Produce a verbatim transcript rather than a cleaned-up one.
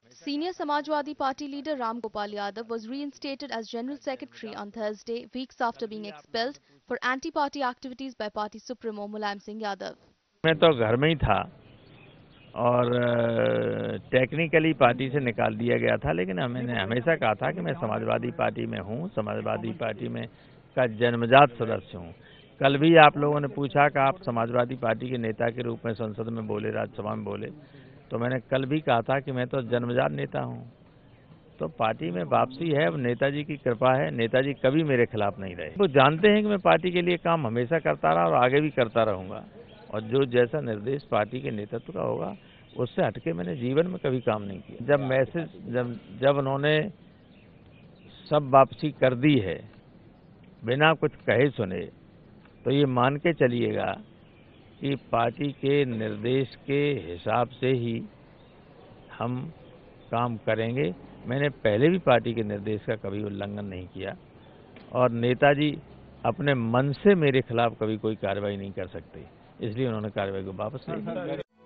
Senior Samajwadi Party leader Ram Gopal Yadav was reinstated as General Secretary on Thursday, weeks after being expelled for anti-party activities by party supremo Mulayam Singh Yadav. मैं तो घर में ही था और technically party से निकाल दिया गया था, लेकिन मैंने हमेशा कहा था कि मैं समाजवादी पार्टी में हूं, समाजवादी पार्टी में का जन्मजात सदस्य हूं। कल भी आप लोगों ने पूछा कि आप समाजवादी पार्टी के नेता के रूप में संसद में बोले, राज्यसभा में बोले, तो मैंने कल भी कहा था कि मैं तो जन्मजात नेता हूं। तो पार्टी में वापसी है, अब नेताजी की कृपा है, नेताजी कभी मेरे खिलाफ नहीं रहे। वो जानते हैं कि मैं पार्टी के लिए काम हमेशा करता रहा और आगे भी करता रहूंगा, और जो जैसा निर्देश पार्टी के नेतृत्व का होगा उससे हटके मैंने जीवन में कभी काम नहीं किया। जब मैसेज जब जब उन्होंने सब वापसी कर दी है बिना कुछ कहे सुने, तो ये मान के चलिएगा कि पार्टी के निर्देश के हिसाब से ही हम काम करेंगे। मैंने पहले भी पार्टी के निर्देश का कभी उल्लंघन नहीं किया, और नेताजी अपने मन से मेरे खिलाफ कभी कोई कार्रवाई नहीं कर सकते, इसलिए उन्होंने कार्रवाई को वापस ले लिया।